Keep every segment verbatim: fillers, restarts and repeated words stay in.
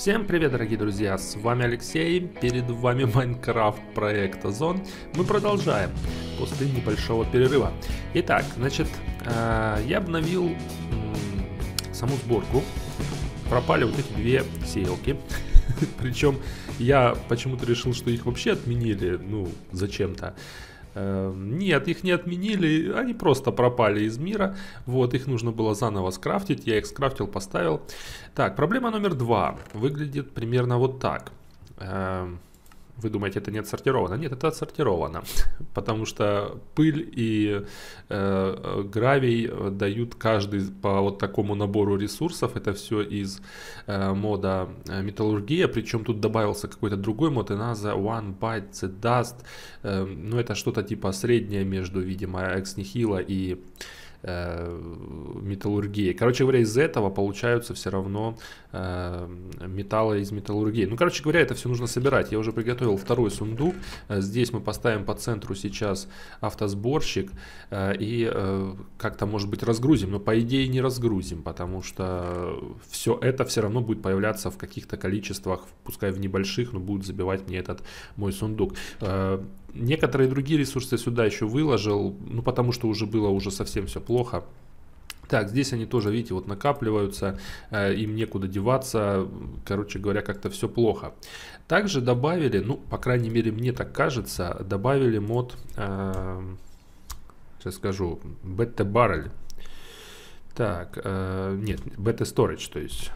Всем привет, дорогие друзья, с вами Алексей, перед вами Майнкрафт проект Озон. Мы продолжаем после небольшого перерыва. Итак, значит, я обновил саму сборку. Пропали вот эти две сеялки. Причем я почему-то решил, что их вообще отменили, ну, зачем-то. Нет, их не отменили, они просто пропали из мира. Вот, их нужно было заново скрафтить, я их скрафтил, поставил. Так, проблема номер два выглядит примерно вот так. Вы думаете, это не отсортировано? Нет, это отсортировано, потому что пыль и э, гравий дают каждый по вот такому набору ресурсов. Это все из э, мода металлургия, причем тут добавился какой-то другой мод, Another One Bite the Dust. Э, ну, это что-то типа среднее между, видимо, Ex Nihilo и металлургии. Короче говоря, из этого получаются все равно э, металлы из металлургии. Ну, короче говоря, это все нужно собирать. Я уже приготовил второй сундук. Здесь мы поставим по центру сейчас автосборщик э, и э, как-то, может быть, разгрузим. Но по идее не разгрузим, потому что все это все равно будет появляться в каких-то количествах, пускай в небольших, но будет забивать мне этот мой сундук. Э, Некоторые другие ресурсы я сюда еще выложил, ну потому что уже было уже совсем все плохо. Так, здесь они тоже, видите, вот накапливаются, э, им некуда деваться, короче говоря, как-то все плохо. Также добавили, ну, по крайней мере, мне так кажется, добавили мод, э, сейчас скажу, бета Barrel. Так, э, нет, бета Storage, то есть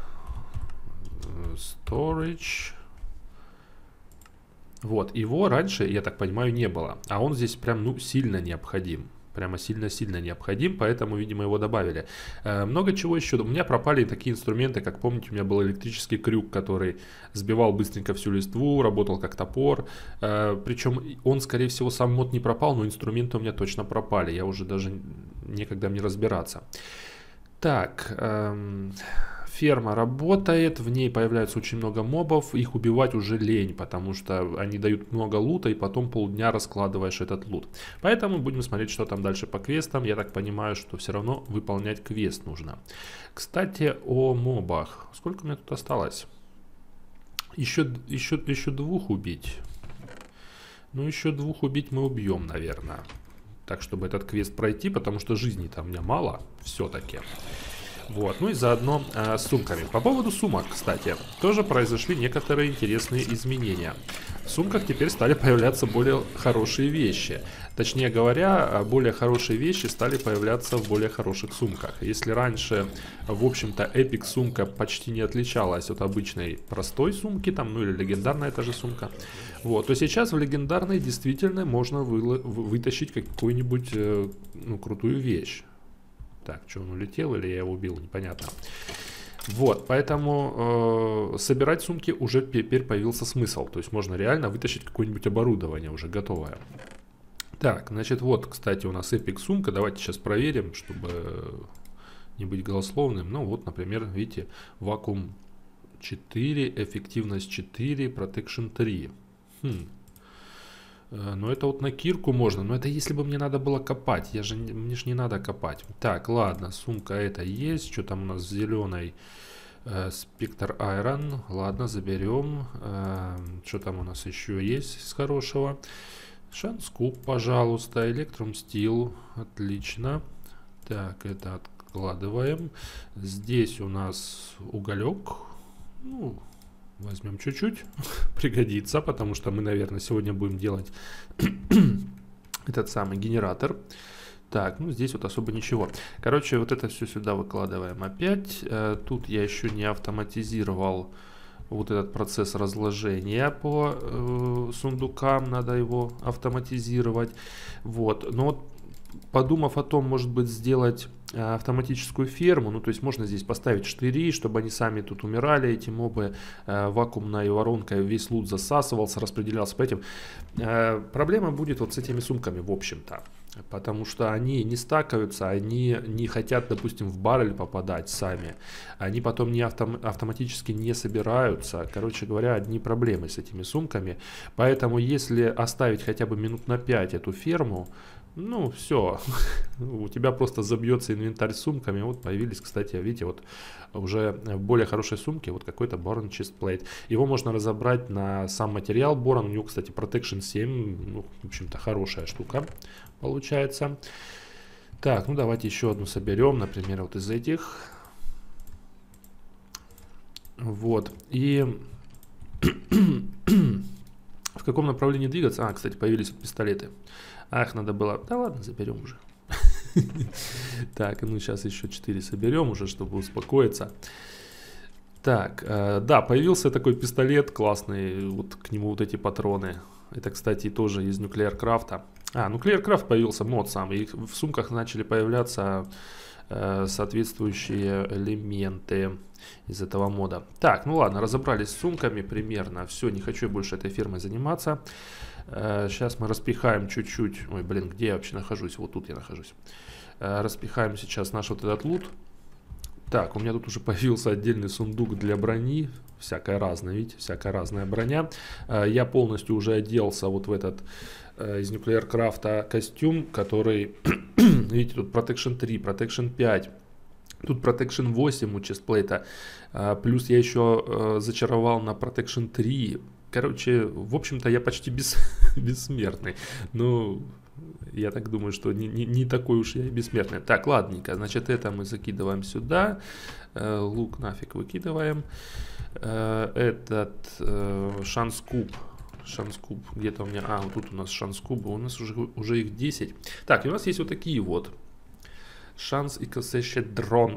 Storage. Вот, его раньше, я так понимаю, не было. А он здесь прям, ну, сильно необходим. Прямо сильно-сильно необходим, поэтому, видимо, его добавили. Э, много чего еще. У меня пропали такие инструменты, как, помните, у меня был электрический крюк, который сбивал быстренько всю листву, работал как топор. Э, причем он, скорее всего, сам мод не пропал, но инструменты у меня точно пропали. Я уже даже некогда мне разбираться. Так... Эм... Ферма работает, в ней появляется очень много мобов, их убивать уже лень, потому что они дают много лута, и потом полдня раскладываешь этот лут. Поэтому будем смотреть, что там дальше по квестам. Я так понимаю, что все равно выполнять квест нужно. Кстати, о мобах. Сколько у меня тут осталось? Еще, еще, еще двух убить. Ну, еще двух убить мы убьем, наверное. Так, чтобы этот квест пройти, потому что жизни там у меня мало все-таки. Вот, ну и заодно э, с сумками. По поводу сумок, кстати, тоже произошли некоторые интересные изменения. В сумках теперь стали появляться более хорошие вещи. Точнее говоря, более хорошие вещи стали появляться в более хороших сумках. Если раньше, в общем-то, эпик сумка почти не отличалась от обычной простой сумки, там, ну или легендарная та же сумка, вот, то сейчас в легендарной действительно можно вы, вытащить какую-нибудь э, ну, крутую вещь. Так, что, он улетел или я его убил, непонятно. Вот, поэтому э, собирать сумки уже теперь появился смысл. То есть можно реально вытащить какое-нибудь оборудование уже готовое. Так, значит, вот, кстати, у нас эпик сумка. Давайте сейчас проверим, чтобы не быть голословным. Ну вот, например, видите, вакуум четыре, эффективность четыре, протекшн три. Хм. Но это вот на кирку можно. Но это если бы мне надо было копать. Я же, мне же не надо копать. Так, ладно, сумка это есть. Что там у нас в зеленой? Спектр Айрон. Ладно, заберем. Э, что там у нас еще есть из хорошего? Шанскуп, пожалуйста. Электрум стил. Отлично. Так, это откладываем. Здесь у нас уголек. Ну... Возьмем чуть-чуть, пригодится, потому что мы, наверное, сегодня будем делать этот самый генератор. Так, ну здесь вот особо ничего. Короче, вот это все сюда выкладываем опять. Тут я еще не автоматизировал вот этот процесс разложения по э, сундукам, надо его автоматизировать. Вот, но вот подумав о том, может быть, сделать автоматическую ферму, ну то есть можно здесь поставить штыри, чтобы они сами тут умирали, эти мобы, э, вакуумной воронкой весь лут засасывался, распределялся по этим. Э, проблема будет вот с этими сумками, в общем-то, потому что они не стакаются, они не хотят, допустим, в баррель попадать сами, они потом не автом, автоматически не собираются. Короче говоря, одни проблемы с этими сумками, поэтому если оставить хотя бы минут на пять эту ферму, Ну, все, у тебя просто забьется инвентарь сумками. Вот появились, кстати, видите, вот уже в более хорошей сумке вот какой-то Boron Chest Plate. Его можно разобрать на сам материал Boron. У него, кстати, Protection семь, ну, в общем-то, хорошая штука получается. Так, ну давайте еще одну соберем, например, вот из этих. Вот, и в каком направлении двигаться? А, кстати, появились вот пистолеты. Ах, надо было... Да ладно, заберем уже. Так, ну сейчас еще четыре соберем уже, чтобы успокоиться. Так, э, да, появился такой пистолет классный, вот к нему вот эти патроны. Это, кстати, тоже из Nuclear Craft. А, Nuclear Craft появился мод сам, и в сумках начали появляться э, соответствующие элементы из этого мода. Так, ну ладно, разобрались с сумками примерно. Все, не хочу я больше этой фирмой заниматься. Э, сейчас мы распихаем чуть-чуть. Ой, блин, где я вообще нахожусь? Вот тут я нахожусь. Э, распихаем сейчас наш вот этот лут. Так, у меня тут уже появился отдельный сундук для брони. Всякая разная, видите, всякая разная броня. Э, я полностью уже оделся вот в этот э, из Nuclear Craft костюм, который, видите, тут Protection три, Protection пять. Тут Protection восемь у честплейта. Э, плюс я еще э, зачаровал на Protection три. Короче, в общем-то, я почти без, бессмертный. Ну, я так думаю, что не, не, не такой уж я и бессмертный. Так, ладненько. Значит, это мы закидываем сюда. Э, лук нафиг выкидываем. Э, этот э, шанскуб. Шанскуб. Где-то у меня... А, вот тут у нас шанскубы. У нас уже, уже их десять. Так, и у нас есть вот такие вот. Шанс и косещет дрон.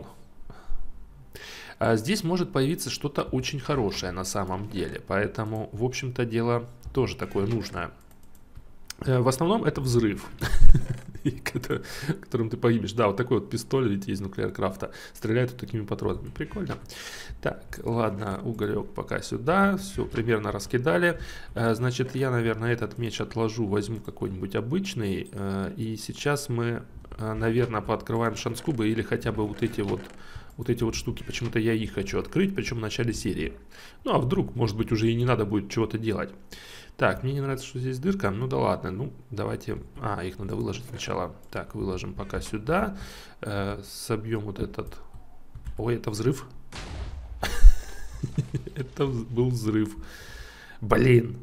А здесь может появиться что-то очень хорошее на самом деле. Поэтому, в общем-то, дело тоже такое нужное. В основном это взрыв, которым ты погибнешь. Да, вот такой вот пистолет, видите, из Nuclear Craft. Стреляет вот такими патронами. Прикольно. Так, ладно, уголек пока сюда. Все, примерно раскидали. Значит, я, наверное, этот меч отложу, возьму какой-нибудь обычный. И сейчас мы, наверное, пооткрываем шанскубы или хотя бы вот эти вот Вот эти вот штуки, почему-то я их хочу открыть, причем в начале серии. Ну, а вдруг, может быть, уже и не надо будет чего-то делать. Так, мне не нравится, что здесь дырка. Ну, да ладно, ну, давайте... А, их надо выложить сначала. Так, выложим пока сюда. Э, собьем вот этот... Ой, это взрыв. Это был взрыв. Блин.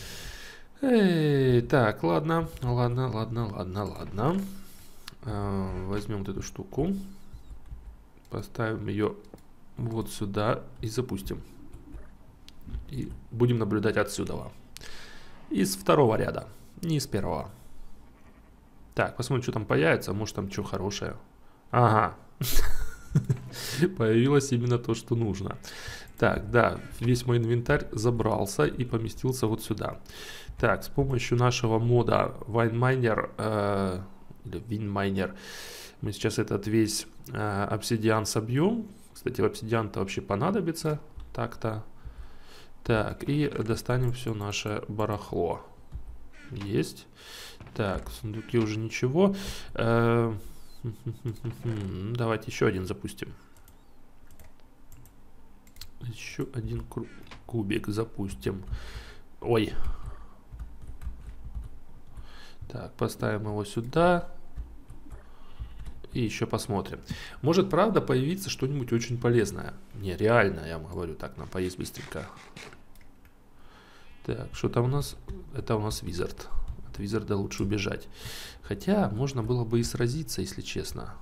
Так, ладно, ладно, ладно, ладно, ладно. Возьмем вот эту штуку. Поставим ее вот сюда и запустим. И будем наблюдать отсюда. Из второго ряда, не из первого. Так, посмотрим, что там появится. Может, там что хорошее. Ага. Появилось именно то, что нужно. Так, да, весь мой инвентарь забрался и поместился вот сюда. Так, с помощью нашего мода Wine э, или Wine мы сейчас этот весь э, обсидиан собьем. Кстати, в обсидиан-то вообще понадобится. Так-то. Так, и достанем все наше барахло. Есть. Так, в сундуке уже ничего. Э, давайте еще один запустим. Еще один кубик запустим. Ой. Так, поставим его сюда. И еще посмотрим. Может, правда, появиться что-нибудь очень полезное. Не, реально, я вам говорю. Так, нам поесть быстренько. Так, что там у нас? Это у нас Визард. От Визарда лучше убежать. Хотя, можно было бы и сразиться, если честно.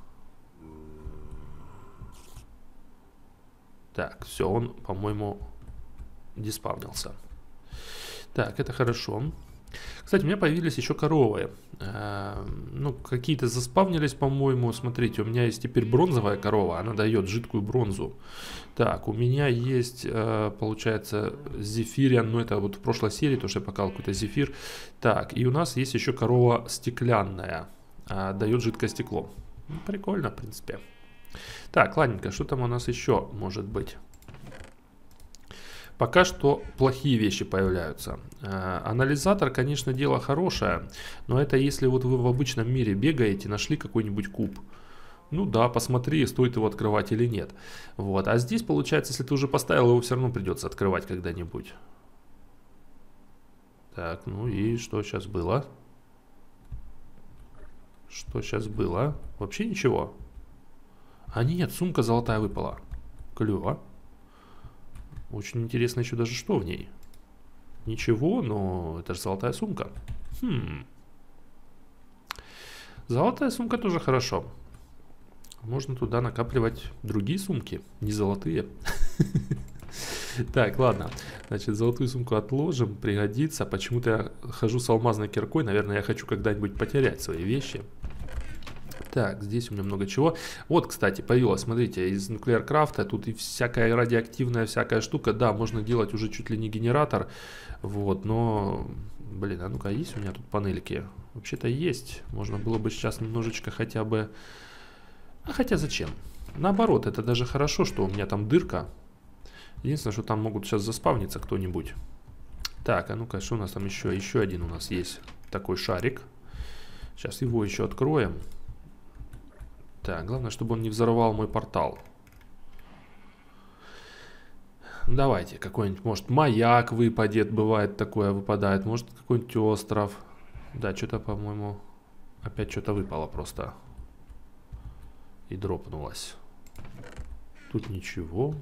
Так, все, он, по-моему, диспавнился. Так, это хорошо. Кстати, у меня появились еще коровы. Э, ну, какие-то заспавнились, по-моему. Смотрите, у меня есть теперь бронзовая корова. Она дает жидкую бронзу. Так, у меня есть, э, получается, зефириан. Ну, это вот в прошлой серии, то, что я показал какой-то зефир. Так, и у нас есть еще корова стеклянная. Э, дает жидкое стекло. Ну, прикольно, в принципе. Так, ладненько, что там у нас еще может быть? Пока что плохие вещи появляются. Э, анализатор, конечно, дело хорошее, но это если вот вы в обычном мире бегаете, нашли какой-нибудь куб. Ну да, посмотри, стоит его открывать или нет. Вот. А здесь, получается, если ты уже поставил, его все равно придется открывать когда-нибудь. Так, ну и что сейчас было? Что сейчас было? Вообще ничего. А нет, сумка золотая выпала. Клево. Очень интересно еще даже, что в ней. Ничего, но это же золотая сумка. Хм. Золотая сумка тоже хорошо. Можно туда накапливать другие сумки, не золотые. Так, ладно. Значит, золотую сумку отложим, пригодится. Почему-то я хожу с алмазной киркой. Наверное, я хочу когда-нибудь потерять свои вещи. Так, здесь у меня много чего. Вот, кстати, появилось, смотрите, из Nuclear Craft тут и всякая радиоактивная всякая штука. Да, можно делать уже чуть ли не генератор. Вот, но, блин, а ну-ка, есть у меня тут панельки? Вообще-то есть. Можно было бы сейчас немножечко хотя бы... А хотя зачем? Наоборот, это даже хорошо, что у меня там дырка. Единственное, что там могут сейчас заспавниться кто-нибудь. Так, а ну-ка, что у нас там еще? Еще один у нас есть такой шарик. Сейчас его еще откроем. Так, главное, чтобы он не взорвал мой портал. Давайте, какой-нибудь, может, маяк выпадет, бывает такое, выпадает. Может, какой-нибудь остров. Да, что-то, по-моему, опять что-то выпало просто. И дропнулось. Тут ничего.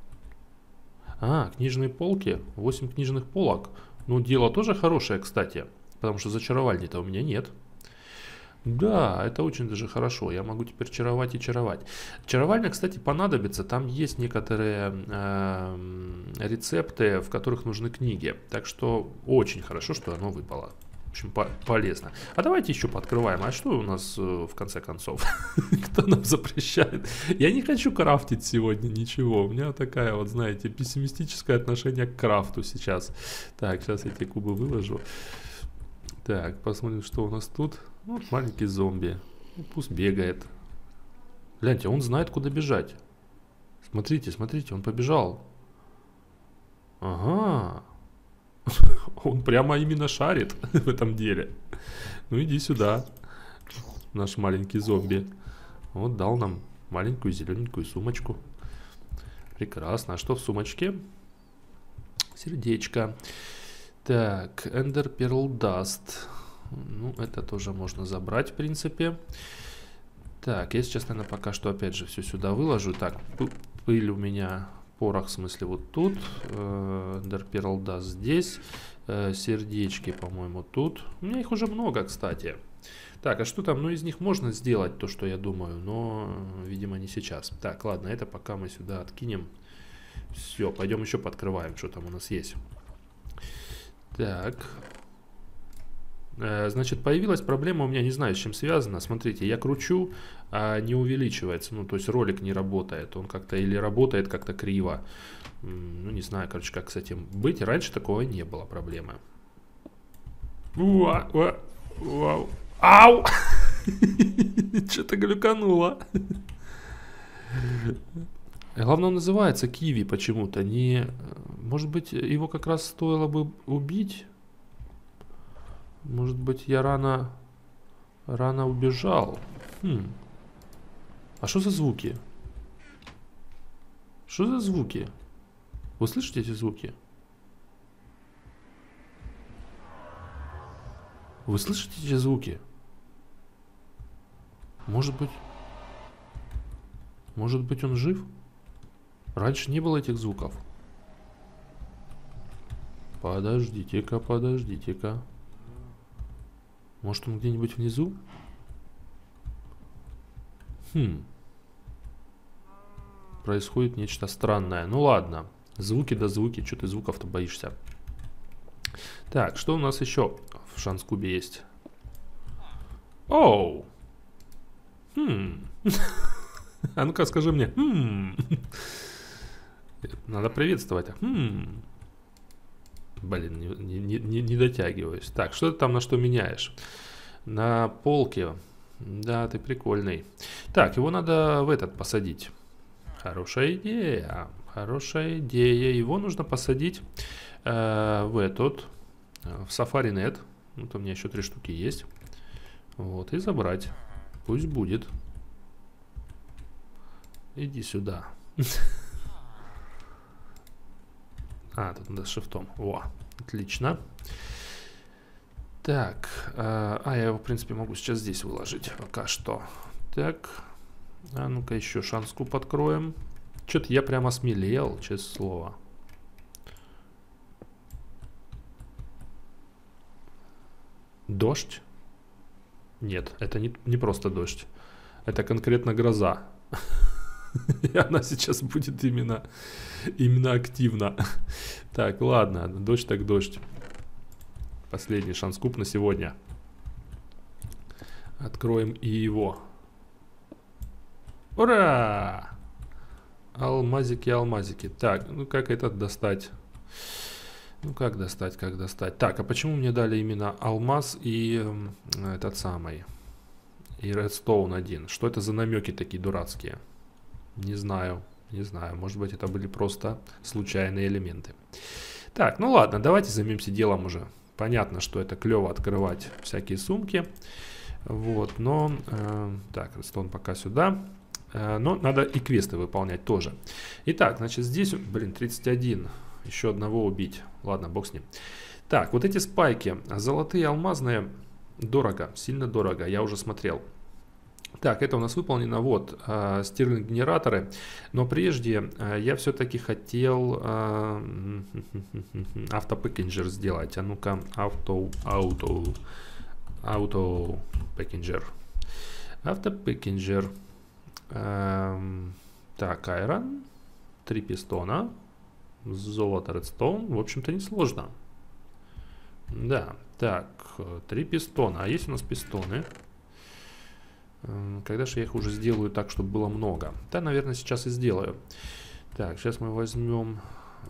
А, книжные полки. восемь книжных полок. Ну, дело тоже хорошее, кстати. Потому что зачаровальни-то у меня нет. Да, это очень даже хорошо. Я могу теперь чаровать и чаровать. Чаровальня, кстати, понадобится. Там есть некоторые э, рецепты, в которых нужны книги. Так что очень хорошо, что оно выпало. В общем, по полезно. А давайте еще пооткрываем. А что у нас э, в конце концов? Кто нам запрещает? Я не хочу крафтить сегодня ничего. У меня такая вот, знаете, пессимистическое отношение к крафту сейчас. Так, сейчас эти кубы выложу. Так, посмотрим, что у нас тут. Вот маленький зомби. Ну, пусть бегает. Гляньте, он знает, куда бежать. Смотрите, смотрите, он побежал. Ага. Он прямо именно шарит в этом деле. Ну иди сюда, наш маленький зомби. Вот дал нам маленькую зелененькую сумочку. Прекрасно. А что в сумочке? Сердечко. Так, Ender Pearl Dust. Ну, это тоже можно забрать, в принципе. Так, я сейчас, наверное, пока что опять же все сюда выложу. Так, пыль у меня, порох, в смысле, вот тут. Ender Pearl Dust здесь. Сердечки, по-моему, тут. У меня их уже много, кстати. Так, а что там? Ну, из них можно сделать то, что я думаю, но, видимо, не сейчас. Так, ладно, это пока мы сюда откинем. Все, пойдем еще подкрываем, что там у нас есть. Так. Значит, появилась проблема у меня, не знаю, с чем связана. Смотрите, я кручу, а не увеличивается. Ну, то есть ролик не работает. Он как-то или работает как-то криво. Ну, не знаю, короче, как с этим быть. Раньше такого не было проблемы. Вау! Ау! Что-то глюкануло. Главное, он называется киви почему-то. Не... Может быть, его как раз стоило бы убить? Может быть, я рано, рано убежал. Хм. А что за звуки? Что за звуки? Вы слышите эти звуки? Вы слышите эти звуки? Может быть... Может быть, он жив? Раньше не было этих звуков. Подождите-ка, подождите-ка. Может, он где-нибудь внизу? Хм. Происходит нечто странное. Ну ладно. Звуки да звуки. Что ты звуков-то боишься? Так, что у нас еще в Шанскубе есть? Оу. Хм. А ну-ка скажи мне. Хм. Надо приветствовать. Хм. Блин, не, не, не, не дотягиваюсь. Так, что ты там на что меняешь? На полке. Да, ты прикольный. Так, его надо в этот посадить. Хорошая идея. Хорошая идея. Его нужно посадить э, в этот. В Safari точка нет. Вот у меня еще три штуки есть. Вот, и забрать. Пусть будет. Иди сюда. А, тут надо шифтом. Во, отлично. Так, а, а я его, в принципе, могу сейчас здесь выложить пока что. Так, а ну-ка еще шанскуп откроем. Что-то я прямо осмелел, честное слово. Дождь? Нет, это не, не просто дождь. Это конкретно гроза. И она сейчас будет именно, именно активна. Так, ладно, дождь так дождь. Последний шанс-куб на сегодня. Откроем и его. Ура! Алмазики, алмазики. Так, ну как этот достать? Ну как достать, как достать? Так, а почему мне дали именно алмаз и э, этот самый? И редстоун один? Что это за намеки такие дурацкие? Не знаю, не знаю. Может быть, это были просто случайные элементы. Так, ну ладно, давайте займемся делом уже. Понятно, что это клево открывать всякие сумки. Вот, но... Э, так, редстоун пока сюда. Э, но надо и квесты выполнять тоже. Итак, значит, здесь... Блин, тридцать один. Еще одного убить. Ладно, бог с ним. Так, вот эти спайки. Золотые, алмазные. Дорого, сильно дорого. Я уже смотрел. Так, это у нас выполнено. Вот, э, стирлинг-генераторы. Но прежде э, я все-таки хотел э, автопэкинджер сделать. А ну-ка, авто, ауто, ауто пэкинджер. Автопэкинджер. Э, так, айрон. Три пистона. Золото, редстоун. В общем-то, несложно. Да, так, три пистона. А есть у нас пистоны? Когда же я их уже сделаю так, чтобы было много? Да, наверное, сейчас и сделаю. Так, сейчас мы возьмем...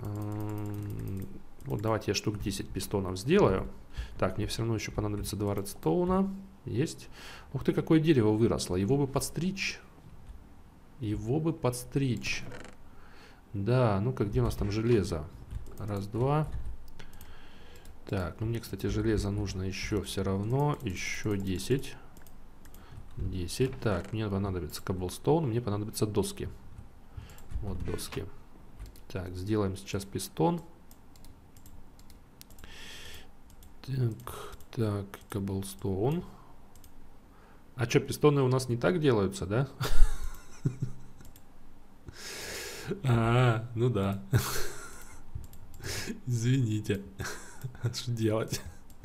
Вот давайте я штук десять пистонов сделаю. Так, мне все равно еще понадобится два редстоуна. Есть. Ух ты, какое дерево выросло. Его бы подстричь. Его бы подстричь. Да, ну-ка, где у нас там железо? Раз, два. Так, ну мне, кстати, железа нужно еще все равно. Еще десять. десять. Так, мне понадобится коблстоун, мне понадобятся доски. Вот доски. Так, сделаем сейчас пистон. Так, так, коблстоун. А что, пистоны у нас не так делаются, да? А, ну да. Извините. Что делать?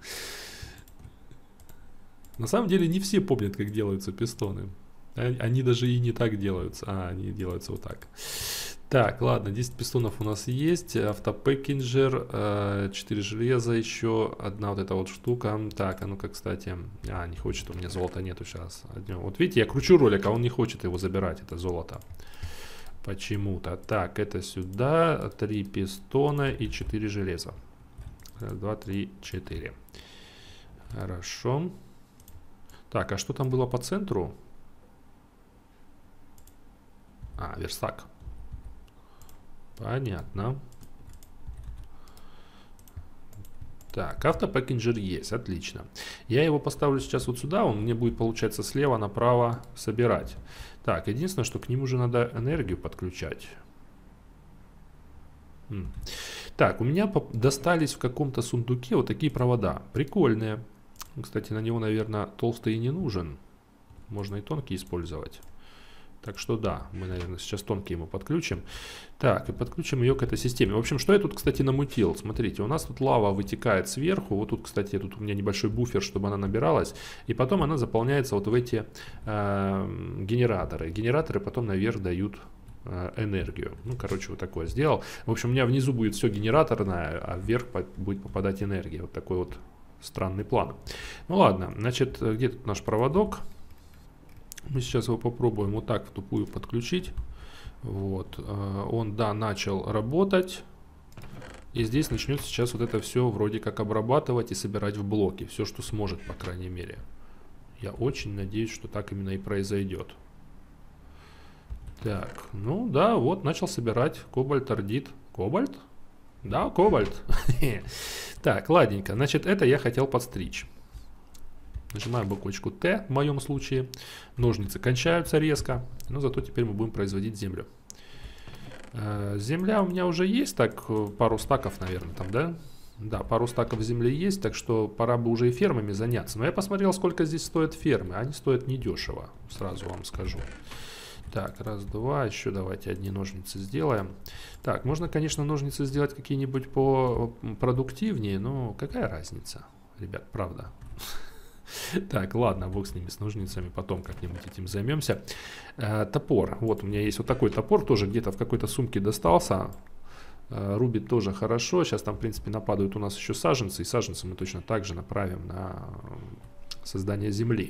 На самом деле не все помнят, как делаются пистоны. Они даже и не так делаются. А, они делаются вот так. Так, ладно, десять пистонов у нас есть. Автопэкинджер, четыре железа еще. Одна вот эта вот штука. Так, а ну-ка, кстати. А, не хочет, у меня золота нету сейчас. Вот видите, я кручу ролик, а он не хочет его забирать, это золото. Почему-то. Так, это сюда. Три пистона и четыре железа. Раз, два, три, четыре. Хорошо. Так, а что там было по центру? А, верстак. Понятно. Так, автопэкинджер есть, отлично. Я его поставлю сейчас вот сюда, он мне будет, получается, слева направо собирать. Так, единственное, что к нему же надо энергию подключать. М. Так, у меня достались в каком-то сундуке вот такие провода. Прикольные. Кстати, на него, наверное, толстый и не нужен. Можно и тонкий использовать. Так что да, мы, наверное, сейчас тонкий ему подключим. Так, и подключим ее к этой системе. В общем, что я тут, кстати, намутил? Смотрите, у нас тут лава вытекает сверху. Вот тут, кстати, тут у меня небольшой буфер, чтобы она набиралась. И потом она заполняется вот в эти э, генераторы. Генераторы потом наверх дают э, энергию. Ну, короче, вот такое сделал. В общем, у меня внизу будет все генераторное, а вверх по будет попадать энергия. Вот такой вот странный план. Ну ладно, значит, где тут наш проводок? Мы сейчас его попробуем вот так в тупую подключить. Вот. Он, да, начал работать. И здесь начнет сейчас вот это все вроде как обрабатывать и собирать в блоки. Все, что сможет, по крайней мере. Я очень надеюсь, что так именно и произойдет. Так, ну да, вот начал собирать кобальт, ордит. Кобальт? Да, кобальт. Так, ладненько. Значит, это я хотел подстричь. Нажимаем буквочку Т в моем случае. Ножницы кончаются резко, но зато теперь мы будем производить землю. Земля у меня уже есть, так пару стаков, наверное, там, да? Да, пару стаков земли есть, так что пора бы уже и фермами заняться. Но я посмотрел, сколько здесь стоят фермы. Они стоят недешево, сразу вам скажу. Так, раз, два, еще давайте одни ножницы сделаем. Так, можно, конечно, ножницы сделать какие-нибудь попродуктивнее, но какая разница, ребят, правда. Так, ладно, бог с ними, с ножницами, потом как-нибудь этим займемся. Э, топор, вот у меня есть вот такой топор, тоже где-то в какой-то сумке достался. Э, рубит тоже хорошо, сейчас там, в принципе, нападают у нас еще саженцы, и саженцы мы точно так же направим на создание земли.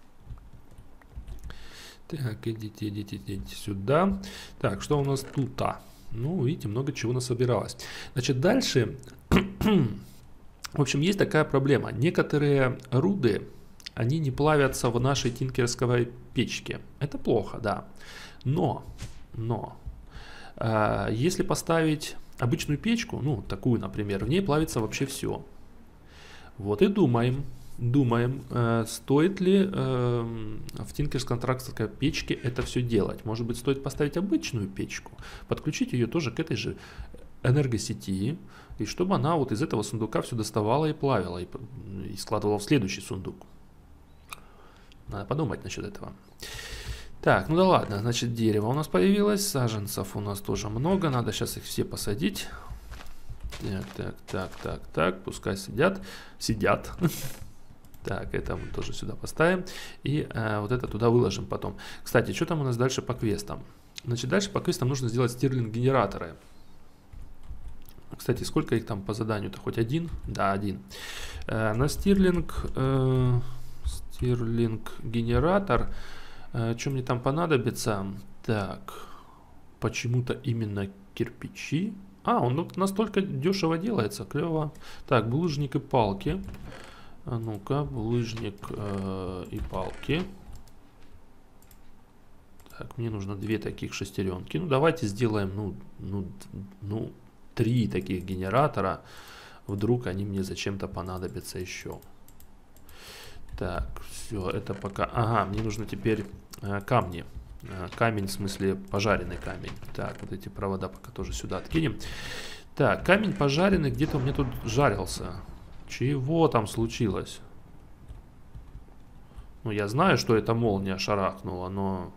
Так, идите, идите, идите сюда. Так, что у нас тут? -то? Ну, видите, много чего насобиралось. Значит, дальше... В общем, есть такая проблема. Некоторые руды, они не плавятся в нашей тинкерской печке. Это плохо, да. Но, но, э, если поставить обычную печку, ну, такую, например, в ней плавится вообще все. Вот и думаем, думаем, э, стоит ли э, в тинкерско-контракторской печке это все делать. Может быть, стоит поставить обычную печку, подключить ее тоже к этой же энергосети, и чтобы она вот из этого сундука все доставала и плавила, и, и складывала в следующий сундук. Надо подумать насчет этого. Так, ну да ладно, значит, дерево у нас появилось, саженцев у нас тоже много, надо сейчас их все посадить. Так, так, так, так, так, пускай сидят, сидят. Так, это мы тоже сюда поставим, и э, вот это туда выложим потом. Кстати, что там у нас дальше по квестам? Значит, дальше по квестам нужно сделать стирлинг-генераторы. Кстати, сколько их там по заданию-то? Хоть один? Да, один. Э, на стирлинг, э, стирлинг генератор. Э, что мне там понадобится? Так, почему-то именно кирпичи. А, он вот настолько дешево делается, клево. Так, булыжник и палки. А ну-ка, булыжник э, и палки. Так, мне нужно две таких шестеренки. Ну, давайте сделаем, ну, ну, ну, три таких генератора. Вдруг они мне зачем-то понадобятся еще. Так, все, это пока... Ага, мне нужно теперь э, камни. Э, камень, в смысле, пожаренный камень. Так, вот эти провода пока тоже сюда откинем. Так, камень пожаренный где-то у меня тут жарился. Чего там случилось? Ну, я знаю, что это молния шарахнула, но...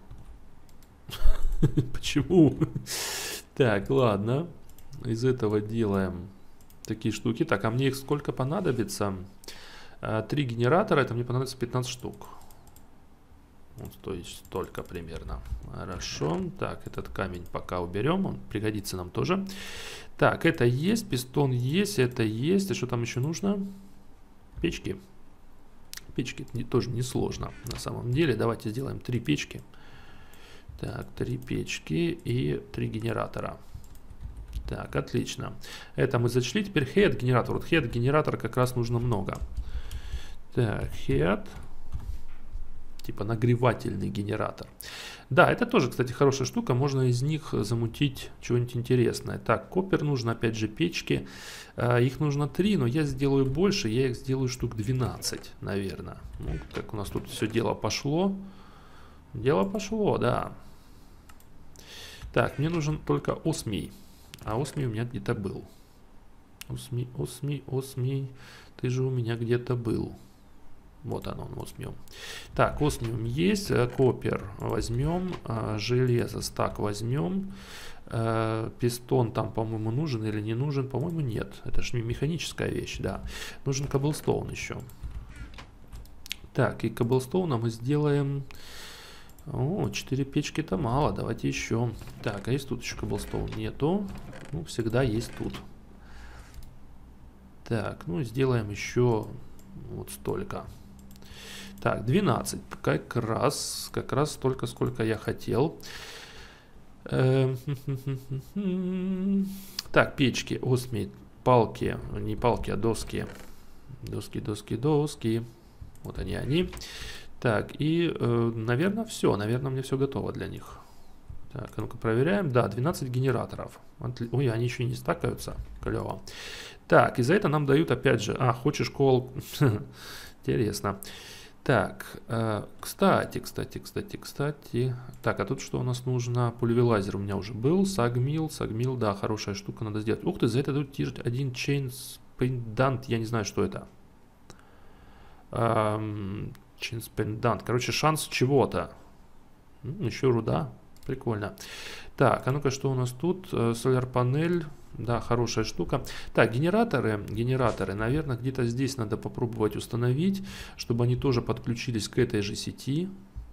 Почему? Так, ладно. Из этого делаем такие штуки. Так, а мне их сколько понадобится? Три генератора, это мне понадобится пятнадцать штук. Вот, то есть столько примерно. Хорошо. Так, этот камень пока уберем. Он пригодится нам тоже. Так, это есть, пистон есть, это есть. А что там еще нужно? Печки. Печки не, тоже несложно на самом деле. Давайте сделаем три печки. Так, три печки и три генератора. Так, отлично. Это мы зачли. Теперь head генератор. Вот head генератора как раз нужно много. Так, head. Типа нагревательный генератор. Да, это тоже, кстати, хорошая штука. Можно из них замутить что-нибудь интересное. Так, копер нужно, опять же, печки. А, их нужно три, но я сделаю больше. Я их сделаю штук двенадцать, наверное. Ну, как у нас тут все дело пошло. Дело пошло, да. Так, мне нужен только осмий. А осмий у меня где-то был. Осмий, осмий, осмий. Ты же у меня где-то был. Вот оно, осмиум. Так, осмиум есть. Копер возьмем. Железо, стак возьмем. Пистон там, по-моему, нужен или не нужен? По-моему, нет. Это же механическая вещь, да. Нужен коблстоун еще. Так, и коблстоуна мы сделаем... О, четыре печки-то мало, давайте еще. Так, а есть тут еще коблстоун? Нету. Ну, всегда есть тут. Так, ну, сделаем еще вот столько. Так, двенадцать. Как раз, как раз столько, сколько я хотел. Так, печки, осмий, палки. Не палки, а доски. Доски, доски, доски. Вот они, они. Так, и, э, наверное, все. Наверное, мне все готово для них. Так, а ну-ка проверяем. Да, двенадцать генераторов. Отли... Ой, они еще и не стакаются. Клево. Так, и за это нам дают, опять же... А, хочешь кол... Интересно. Так, э, кстати, кстати, кстати, кстати. Так, а тут что у нас нужно? Пульверайзер у меня уже был. Сагмил, сагмил, да, хорошая штука, надо сделать. Ух ты, за это дают один chain пендант, я не знаю, что это. Chance пендант. Короче, шанс чего-то. Еще руда. Прикольно. Так, а ну-ка, что у нас тут? Solar панель. Да, хорошая штука. Так, генераторы. Генераторы, наверное, где-то здесь надо попробовать установить, чтобы они тоже подключились к этой же сети.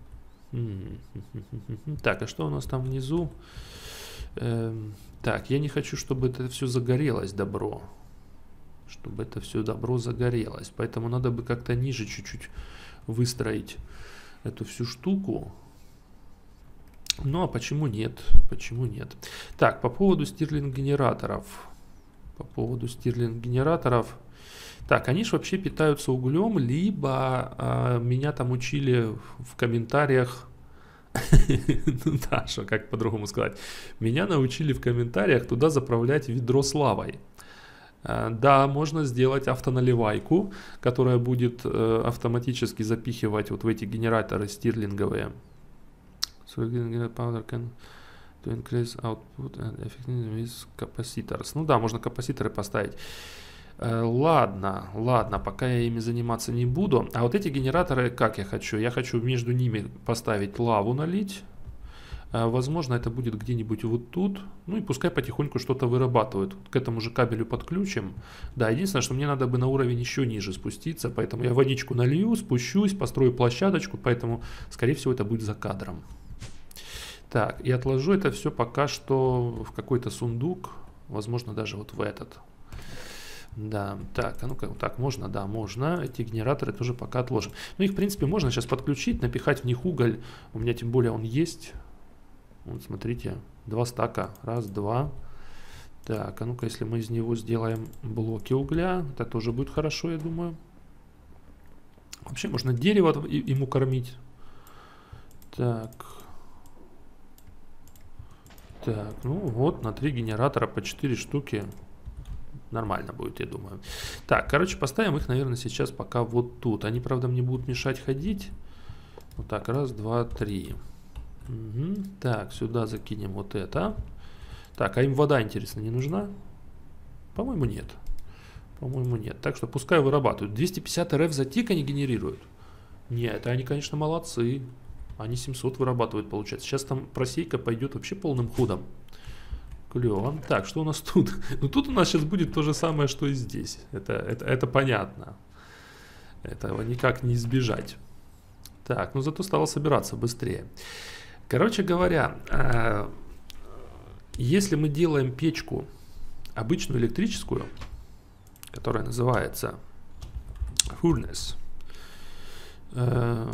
Так, а что у нас там внизу? Эм, так, я не хочу, чтобы это все загорелось, добро. Чтобы это все добро загорелось. Поэтому надо бы как-то ниже чуть-чуть выстроить эту всю штуку. Ну, а почему нет? Почему нет? Так, по поводу стирлинг-генераторов. По поводу стирлинг-генераторов. Так, они же вообще питаются углем, либо а, меня там учили в комментариях. Ну да, что, как по-другому сказать. Меня научили в комментариях туда заправлять ведро с лавой. Да, можно сделать автоналивайку, которая будет э, автоматически запихивать вот в эти генераторы стирлинговые. So powder can to increase output and effectiveness with capacitors. Ну да, можно капаситоры поставить. Э, ладно, ладно, пока я ими заниматься не буду. А вот эти генераторы, как я хочу? Я хочу между ними поставить лаву, налить. Возможно, это будет где-нибудь вот тут. Ну и пускай потихоньку что-то вырабатывают. К этому же кабелю подключим. Да, единственное, что мне надо бы на уровень еще ниже спуститься. Поэтому я водичку налью, спущусь, построю площадочку. Поэтому, скорее всего, это будет за кадром. Так, и отложу это все пока что в какой-то сундук. Возможно, даже вот в этот. Да, так, а ну-ка, так, можно, да, можно. Эти генераторы тоже пока отложим. Ну, их, в принципе, можно сейчас подключить, напихать в них уголь. У меня, тем более, он есть. Вот, смотрите, два стака. Раз, два. Так, а ну-ка, если мы из него сделаем блоки угля, это тоже будет хорошо, я думаю. Вообще, можно дерево ему кормить. Так. Так, ну вот, на три генератора по четыре штуки. Нормально будет, я думаю. Так, короче, поставим их, наверное, сейчас пока вот тут. Они, правда, мне будут мешать ходить. Вот так, раз, два, три. Угу. Так, сюда закинем вот это. Так, а им вода, интересно, не нужна? По-моему, нет. По-моему, нет. Так что пускай вырабатывают. двести пятьдесят эр эф за тик они генерируют. Нет, они, конечно, молодцы. Они семьсот вырабатывают, получается. Сейчас там просейка пойдет вообще полным ходом. Клево. Так, что у нас тут? Ну, тут у нас сейчас будет то же самое, что и здесь. Это, это, это понятно. Этого никак не избежать. Так, ну зато стало собираться быстрее. Короче говоря, э, если мы делаем печку обычную электрическую, которая называется furnace, э,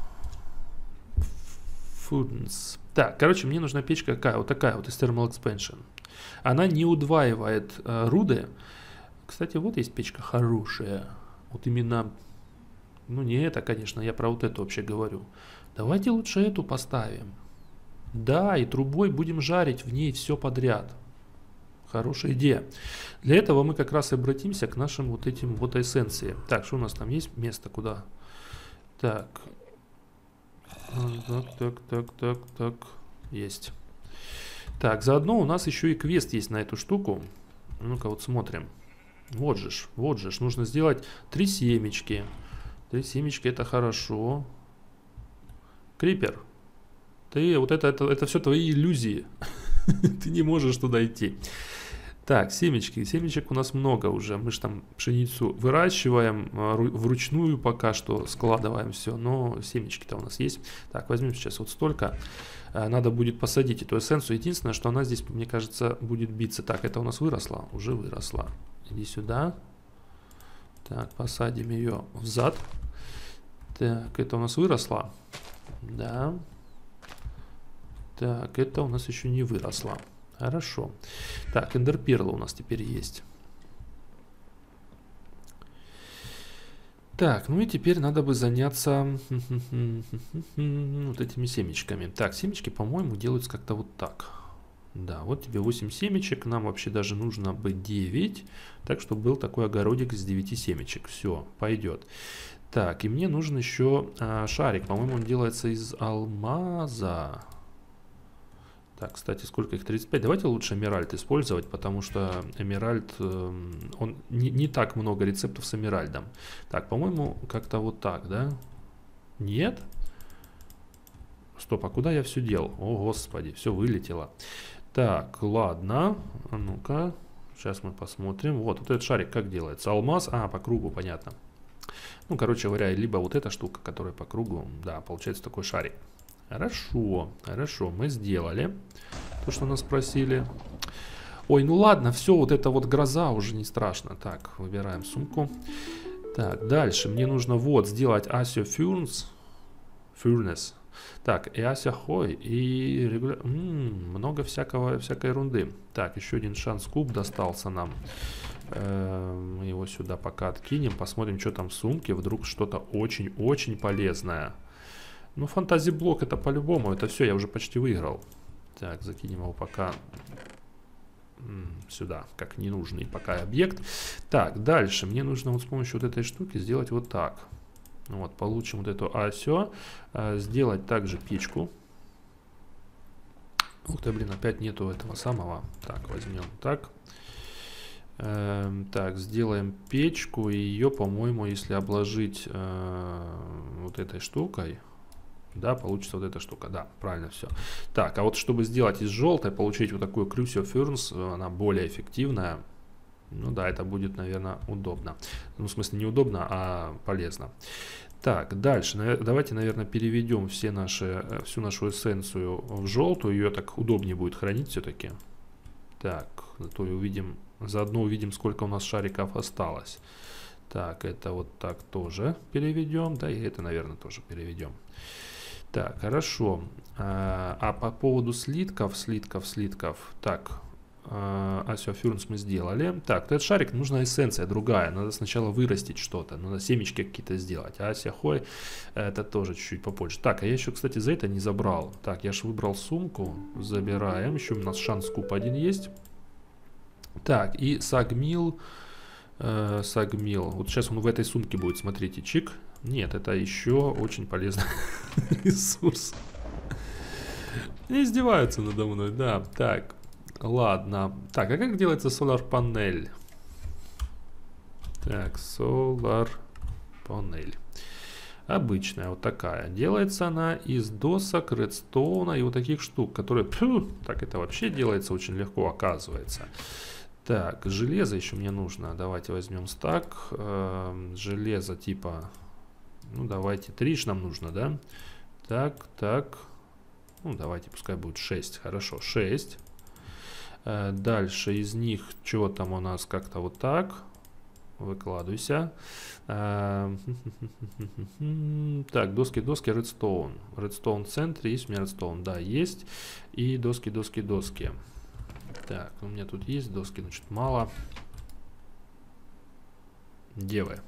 furnace. Так, короче, мне нужна печка какая? Вот такая вот из Thermal Expansion. Она не удваивает э, руды. Кстати, вот есть печка хорошая. Вот именно, ну не это, конечно, я про вот эту вообще говорю. Давайте лучше эту поставим. Да, и трубой будем жарить в ней все подряд. Хорошая идея. Для этого мы как раз и обратимся к нашим вот этим вот эссенциям. Так, что у нас там есть место, куда? Так. Так, так, так, так, так. Есть. Так, заодно у нас еще и квест есть на эту штуку. Ну-ка, вот смотрим. Вот же ж, вот же ж. Нужно сделать три семечки. Три семечки, это хорошо. Крипер. Ты, вот это, это, это все твои иллюзии. Ты не можешь туда идти. Так, семечки. Семечек у нас много уже. Мы же там пшеницу выращиваем. Вручную пока что складываем все. Но семечки-то у нас есть. Так, возьмем сейчас вот столько. Надо будет посадить эту эссенцию. Единственное, что она здесь, мне кажется, будет биться. Так, это у нас выросла. Уже выросла. Иди сюда. Так, посадим ее взад. Так, это у нас выросла. Да. Так, это у нас еще не выросло. Хорошо. Так, эндерперла у нас теперь есть. Так, ну и теперь надо бы заняться вот этими семечками. Так, семечки, по-моему, делаются как-то вот так. Да, вот тебе восемь семечек. Нам вообще даже нужно бы девять. Так, чтобы был такой огородик из девяти семечек. Все, пойдет. Так, и мне нужен еще а, шарик. По-моему, он делается из алмаза. Так, кстати, сколько их? тридцать пять. Давайте лучше Эмеральд использовать, потому что Эмеральд, э, он не, не так много рецептов с Эмеральдом. Так, по-моему, как-то вот так, да? Нет? Стоп, а куда я все делал? О, господи, все вылетело. Так, ладно. А ну-ка, сейчас мы посмотрим. Вот, вот этот шарик как делается? Алмаз, а, по кругу, понятно. Ну, короче говоря, либо вот эта штука, которая по кругу, да, получается такой шарик. Хорошо, хорошо, мы сделали то, что нас просили. Ой, ну ладно, все, вот это вот гроза уже не страшно. Так, выбираем сумку. Так, дальше мне нужно вот сделать Asio Furnace. Furnace. Так, и Asio Hoi, и регуля... М-м, много всякого, всякой ерунды. Так, еще один шанс куб достался нам. Мы его сюда пока откинем, посмотрим, что там в сумке. Вдруг что-то очень-очень полезное. Ну, фантази-блок это по-любому. Это все, я уже почти выиграл. Так, закинем его пока сюда, как ненужный пока объект. Так, дальше. Мне нужно вот с помощью вот этой штуки сделать вот так. Вот, получим вот эту Асио. Сделать также печку. Ух ты, блин, опять нету этого самого. Так, возьмем так. Эм, так, сделаем печку. И ее, по-моему, если обложить э, вот этой штукой... Да, получится вот эта штука. Да, правильно все. Так, а вот чтобы сделать из желтой, получить вот такую Crucio Furnace, она более эффективная. Ну да, это будет, наверное, удобно. Ну, в смысле, не удобно, а полезно. Так, дальше. Давайте, наверное, переведем все наши, всю нашу эссенцию в желтую. Ее так удобнее будет хранить все-таки. Так, зато увидим, заодно увидим, сколько у нас шариков осталось. Так, это вот так тоже переведем. Да, и это, наверное, тоже переведем. Так, хорошо. А, а по поводу слитков, слитков, слитков. Так, Asio Furnace мы сделали. Так, этот шарик, нужна эссенция другая. Надо сначала вырастить что-то. Надо семечки какие-то сделать. А Asio Hoi это тоже чуть-чуть попозже. Так, а я еще, кстати, за это не забрал. Так, я же выбрал сумку. Забираем. Еще у нас шанс куб один есть. Так, и сагмил. Э, сагмил. Вот сейчас он в этой сумке будет, смотрите, чик. Нет, это еще очень полезный ресурс. Не издеваются надо мной, да. Так, ладно. Так, а как делается solar панель? Так, solar панель. Обычная, вот такая. Делается она из досок, редстоуна и вот таких штук, которые... Пфу, так это вообще делается очень легко, оказывается. Так, железо еще мне нужно. Давайте возьмем стак. Э, железо типа... Ну, давайте, три ж нам нужно, да? Так, так. Ну, давайте, пускай будет шесть. Хорошо, шесть. Э, дальше из них, чего там у нас как-то вот так. Выкладывайся. Э, так, доски, доски, редстоун. Редстоун в центре. Есть у меня редстоун? Да, есть. И доски, доски, доски. Так, у меня тут есть доски, значит, мало. Где вы?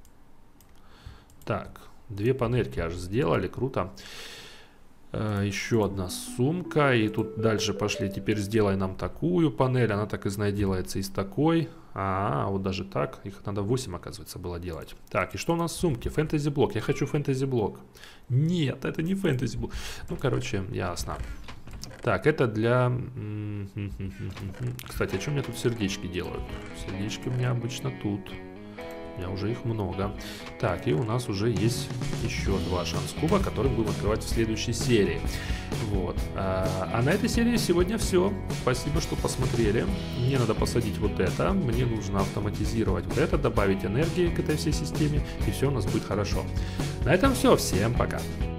Так, две панельки аж сделали, круто. Э, еще одна сумка, и тут дальше пошли. Теперь сделай нам такую панель, она так и знает делается из такой. А, вот даже так, их надо восемь, оказывается, было делать. Так, и что у нас в сумке? Фэнтези-блок, я хочу фэнтези-блок. Нет, это не фэнтези-блок. Ну, короче, ясно. Так, это для... Кстати, а что у меня тут сердечки делают? Сердечки у меня обычно тут. У меня уже их много. Так, и у нас уже есть еще два шанс-куба, которые будем открывать в следующей серии. Вот. А, а на этой серии сегодня все. Спасибо, что посмотрели. Мне надо посадить вот это. Мне нужно автоматизировать вот это, добавить энергии к этой всей системе. И все у нас будет хорошо. На этом все. Всем пока.